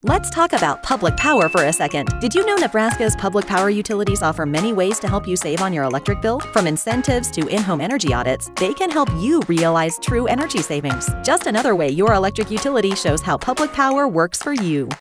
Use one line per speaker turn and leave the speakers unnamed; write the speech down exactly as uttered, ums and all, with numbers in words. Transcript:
Let's talk about public power for a second. Did you know Nebraska's public power utilities offer many ways to help you save on your electric bill? From incentives to in-home energy audits, they can help you realize true energy savings. Just another way your electric utility shows how public power works for you.